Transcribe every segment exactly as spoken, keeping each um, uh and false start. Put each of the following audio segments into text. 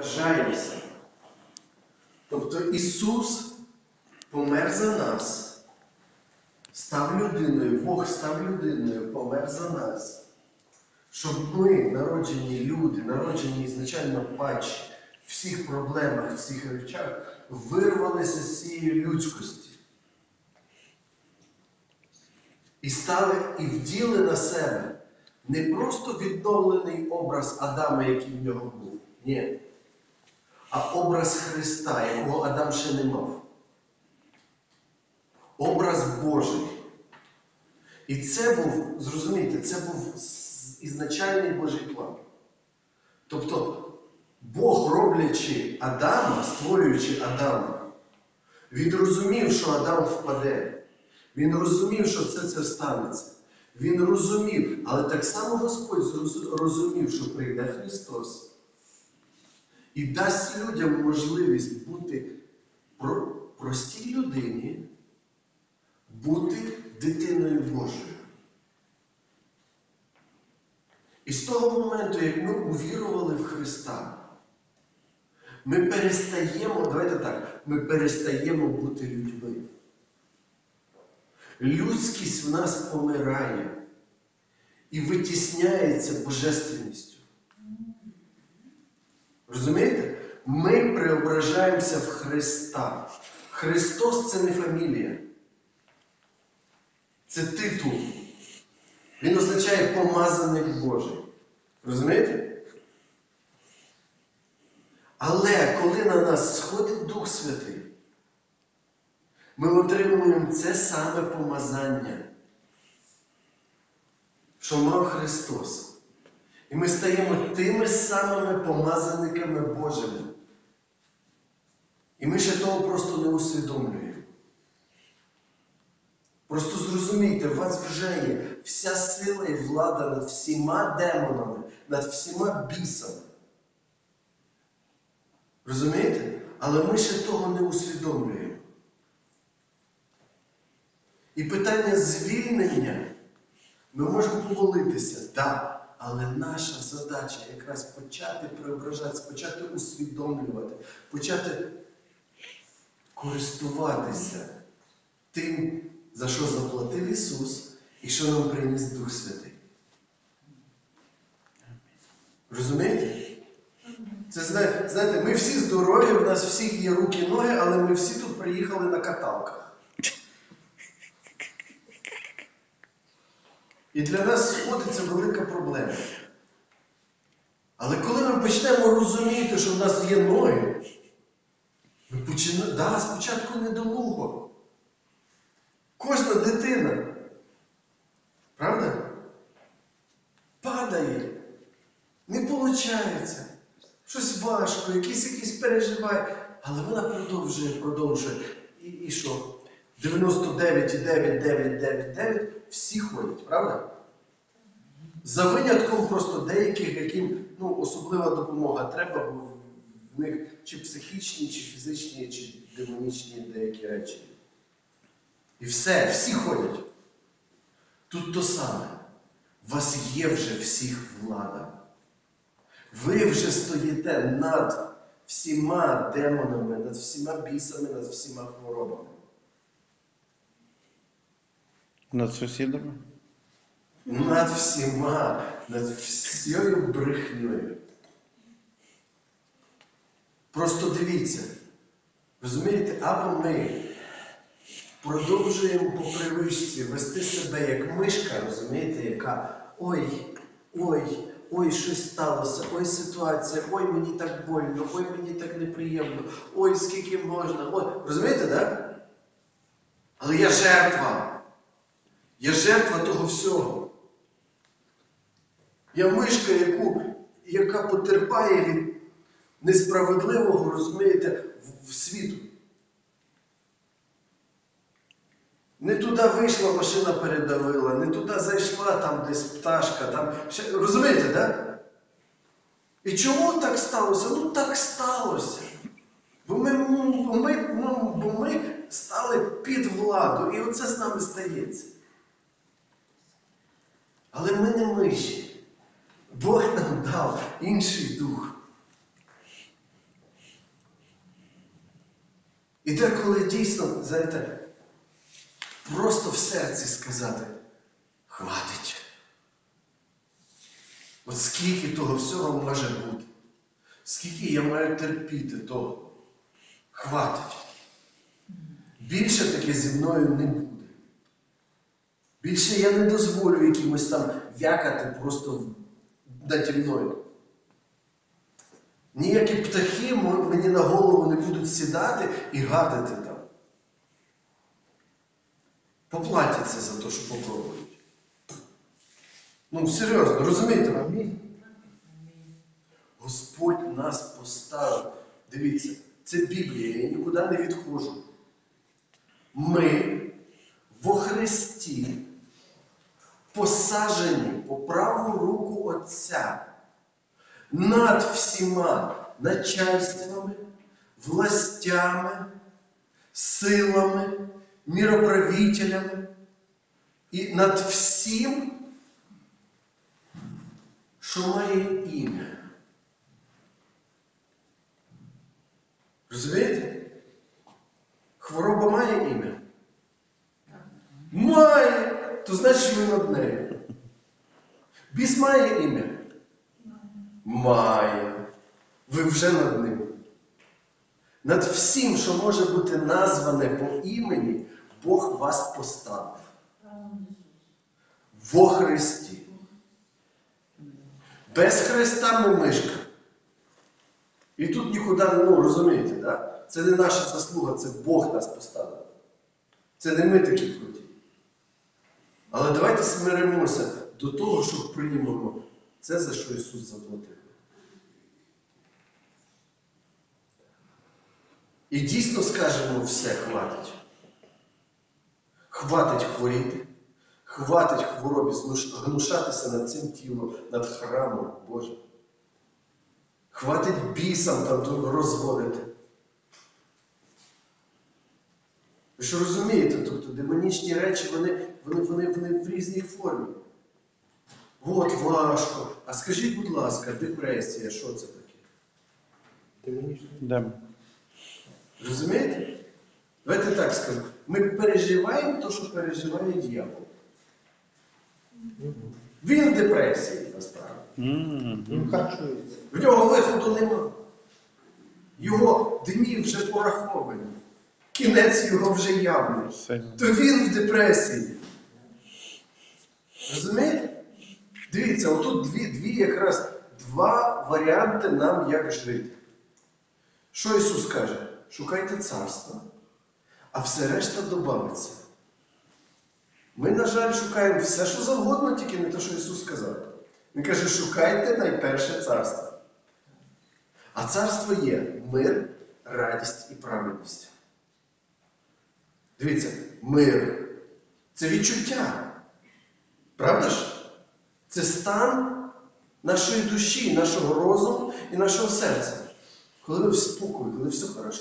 преображаємося. Тобто Ісус помер за нас, став людиною, Бог став людиною, помер за нас. Щоб ми, народжені люди, народжені ізначально падші, в всіх проблемах, в всіх речах, вирвалися з цієї людськості. І стали, і вділи на себе не просто відновлений образ Адама, який в нього був. Ні. А образ Христа, якого Адам ще не мав. Образ Божий. І це був, зрозумійте, це був ізначальний Божий план. Тобто, Бог, роблячи Адама, створюючи Адама, Він розумів, що Адам впаде. Він розумів, що все це станеться. Він розумів, але так само Господь розумів, що прийде Христос і дасть людям можливість бути простій людині, бути дитиною Божою. І з того моменту, як ми увірували в Христа, ми перестаємо, давайте так, ми перестаємо бути людьми. Людськість в нас помирає і витісняється божественністю. Розумієте? Ми преображаємося в Христа. Христос – це не фамілія. Це титул. Він означає помазаник Божий. Розумієте? Але коли на нас сходить Дух Святий, ми отримуємо це саме помазання, що мав Христос. І ми стаємо тими самими помазаниками Божими. І ми ще того просто не усвідомлюємо. Просто зрозумійте, у вас вже є вся сила і влада над всіма демонами, над всіма бісами. Розумієте? Але ми ще того не усвідомлюємо. І питання звільнення, ми можемо помолитися, так, але наша задача якраз почати преображатися, почати усвідомлювати, почати користуватися тим, за що заплатив Ісус і що нам приніс Дух Святий. Розумієте? Це, знаєте, ми всі здорові, у нас всіх є руки і ноги, але ми всі тут приїхали на каталках. І для нас сходиться велика проблема. Але коли ми почнемо розуміти, що в нас є ноги, ми починаємо, да, спочатку недолуго. Кожна дитина, правда? Падає, не виходить, щось важко, якісь якісь переживає, але вона продовжує, продовжує. І, і що? дев'яносто дев'ять цілих дев'ять дев'ять дев'ять дев'ять всі ходять, правда? За винятком просто деяких, яким ну, особлива допомога треба, бо в них чи психічні, чи фізичні, чи демонічні деякі речі. І все, всі ходять. Тут то саме. У вас є вже всіх влада. Ви вже стоїте над всіма демонами, над всіма бісами, над всіма хворобами. Над сусідами? Над всіма, над всією брехнею. Просто дивіться. Розумієте, або ми продовжуємо по привичці вести себе як мишка, розумієте, яка ой, ой, ой, щось сталося, ой, ситуація, ой, мені так больно, ой, мені так неприємно, ой, скільки можна, ой, розумієте, так? Але я жертва. Я жертва того всього. Я мишка, яку, яка потерпає від несправедливого, розумієте, в, в світу. Не туди вийшла, машина передавила, не туди зайшла, там десь пташка, там... Розумієте, так? Да? І чому так сталося? Ну так сталося. Бо ми, бо ми, бо ми стали під владу, і оце з нами стається. Але ми не миші. Бог нам дав інший дух. І деколи дійсно, знаєте, просто в серці сказати, хватить. От скільки того всього може бути. Скільки я маю терпіти того. Хватить. Більше таке зі мною не буде. Більше я не дозволю якимось там вякати просто наді мною. Ніякі птахи мені на голову не будуть сідати і гадити там. Поплатяться за те, що попробують. Ну, серйозно, розумієте? Амінь. Господь нас поставив. Дивіться, це Біблія, я нікуди не відходжу. Ми во Христі посаджені по праву руку Отця над всіма начальствами, властями, силами, мироправителями і над всім, що має ім'я. Розумієте? Хвороба має ім'я? Має! То значить ви над нею. Біс має ім'я? Має. Ви вже над ним. Над всім, що може бути назване по імені, Бог вас поставив. Во Христі. Без Христа ми мишка. І тут нікуди, ну розумієте, да? Це не наша заслуга, це Бог нас поставив. Це не ми такі круті. Але давайте смиримося до того, що приймемо це, за що Ісус заплатив. І дійсно скажемо все, хватить. Хватить хворіти, хватить хворобі гнушатися над цим тілом, над храмом Божим. Хватить бісам там розводити. Ви ж розумієте, тобто демонічні речі, вони, вони, вони, вони в різній формі. От важко. А скажіть, будь ласка, депресія, що це таке? Демонічний. Демон. Розумієте? Давайте так скажу. Ми переживаємо те, що переживає дьявол. Він в депресії, насправді. Він харчується. В нього виходу нема. Його дні вже пораховані. Кінець його вже явний. То він в депресії. Розумієте? Дивіться, отут дві, дві якраз два варіанти нам, як жити. Що Ісус каже? Шукайте царство, а все решта добавиться. Ми, на жаль, шукаємо все, що завгодно, тільки не те, що Ісус сказав. Він каже, шукайте найперше царство. А царство є мир, радість і праведність. Дивіться, мир – це відчуття. Правда ж? Це стан нашої душі, нашого розуму і нашого серця. Коли ви в спокої, коли все хорошо.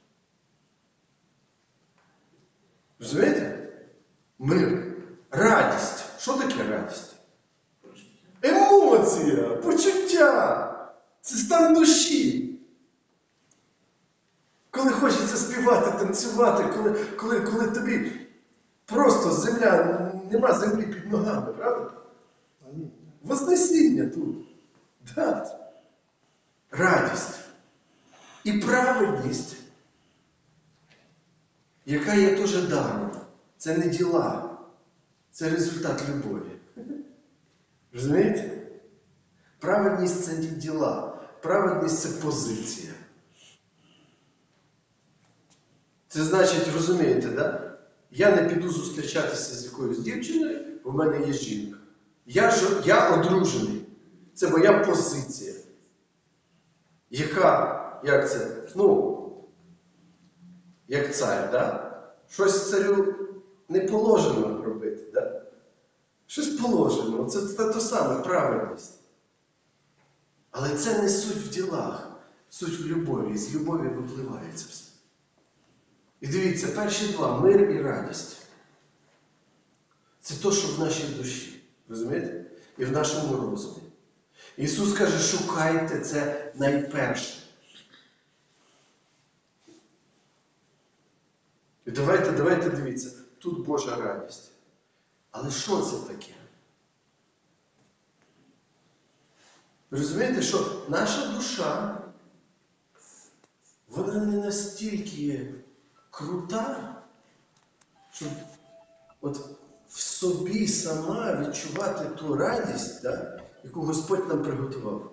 Розумієте? Мир. Радість. Що таке радість? Емоція, почуття. Це стан душі. Коли хочеться співати, танцювати, коли, коли, коли тобі просто земля, нема землі під ногами, правда? Вознесіння тут. Да. Радість. І праведність, яка є теж даром. Це не діла. Це результат любові. Розумієте? Праведність – це не діла. Праведність – це позиція. Це значить, розумієте, да? Я не піду зустрічатися з якоюсь дівчиною, бо в мене є жінка. Я, ж, я одружений. Це моя позиція. Яка, як це, ну, як цар, да? Щось царю не положено робити, да? Щось положено. Це те то саме, правильність. Але це не суть в ділах, суть в любові. І з любові випливає це все. І дивіться, перші два – мир і радість. Це то, що в нашій душі. Розумієте? І в нашому розумі. Ісус каже, шукайте це найперше. давайте, давайте дивіться, тут Божа радість. Але що це таке? Ви розумієте, що наша душа, вона не настільки крута, щоб от в собі сама відчувати ту радість, да, яку Господь нам приготував.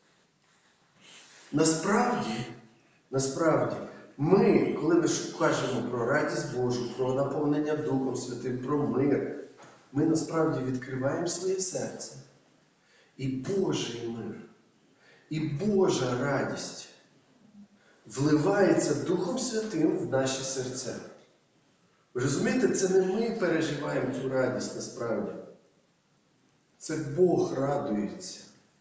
Насправді, насправді, ми, коли ми кажемо про радість Божу, про наповнення Духом Святим, про мир, ми насправді відкриваємо своє серце. І Божий мир, і Божа радість вливається Духом Святим в наші серця. Ви розумієте, це не ми переживаємо цю радість насправді. Це Бог радується,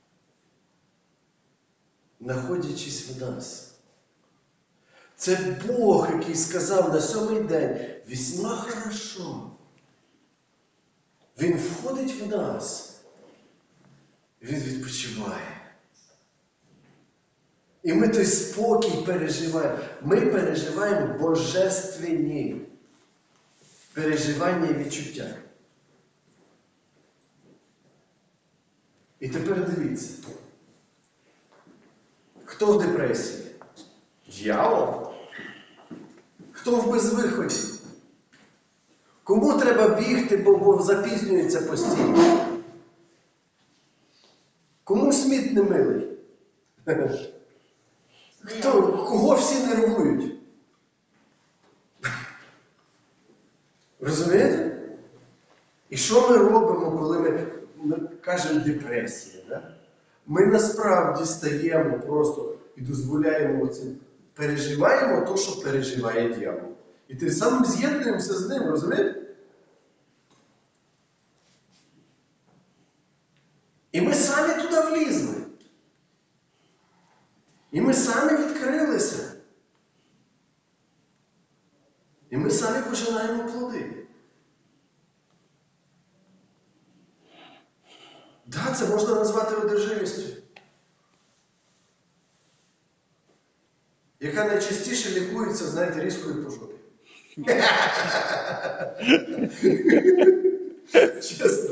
знаходячись в нас. Це Бог, який сказав на сьомий день: «Весьма хорошо». Він входить в нас. Він відпочиває. І ми той спокій переживаємо. Ми переживаємо божественні переживання і відчуття. І тепер дивіться. Хто в депресії? Дьявол? Хто в безвиході? Кому треба бігти, бо, бо запізнюється постійно? Кому Сміт не милий? Хто? Кого всі нервують? Розумієте? І що ми робимо, коли ми, ми кажемо депресія? Да? Ми насправді стаємо просто і дозволяємо оцим, переживаємо те, що переживає дьявол. І тим самим з'єднуємося з ним, розумієте? І ми самі туди влізли. І ми самі відкрилися. І ми самі починаємо плодити. Так, да, це можна назвати одержимістю. Яка найчастіше лікується, знаєте, різкою по жопі. Чесно.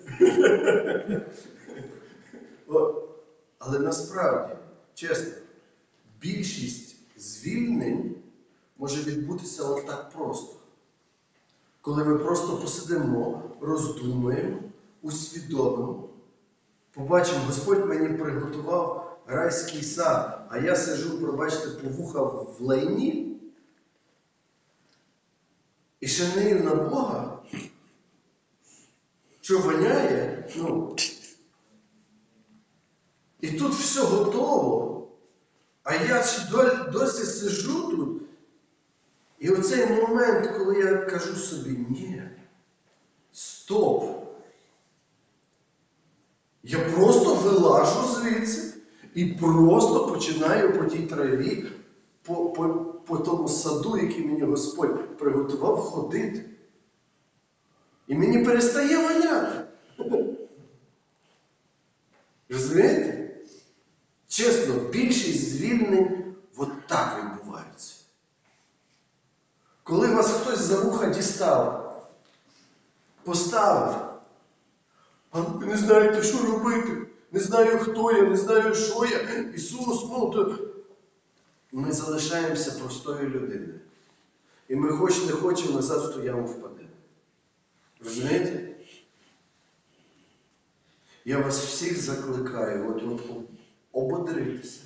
От. Але насправді, чесно, більшість звільнень може відбутися от так просто. Коли ми просто посидимо, роздумаємо, усвідомимо, побачимо, Господь мені приготував райський сад, а я сиджу, пробачте, по вуха в лайні і ще нею на Бога, що воняє, ну, і тут все готово, а я ще досі сиджу тут. І оцей момент, коли я кажу собі: ні, стоп. Я просто вилажу звідси і просто починаю по тій траві, по, по, по тому саду, який мені Господь приготував, ходити. І мені перестає воняти. Розумієте? Чесно, більшість звільнень от так відбуваються. Коли вас хтось за вуха дістав, поставив, а ви не знаєте, що робити, не знаю, хто я, не знаю, що я, Ісус, ну, то... Ми залишаємося простою людиною. І ми хоч не хочемо, назад в ту яму впадемо. Розумієте? Я вас всіх закликаю от, от, ободритися,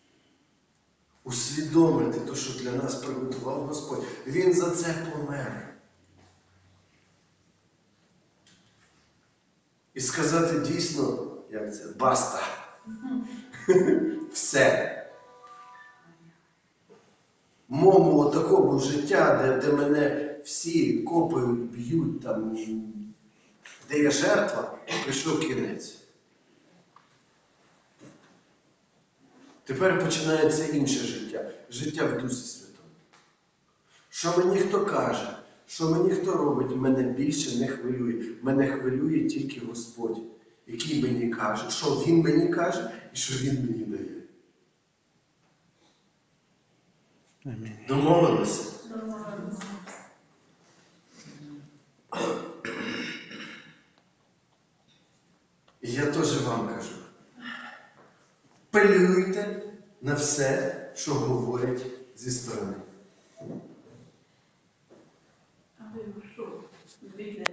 усвідомити те, що для нас приготував Господь. Він за це помер. І сказати дійсно, як це, баста. Все. Мому такому життя, де, де мене всі копають, б'ють, там, де я жертва, прийшов кінець. Тепер починається інше життя. Життя в Дусі Святому. Що мені хто каже, що мені хто робить, мене більше не хвилює. Мене хвилює тільки Господь, який мені каже, що Він мені каже і що Він мені дає. Амінь. Домовилися? Домовилися. я теж вам кажу. Пилюйте на все, що говорять зі сторони. Але що? Дивіться,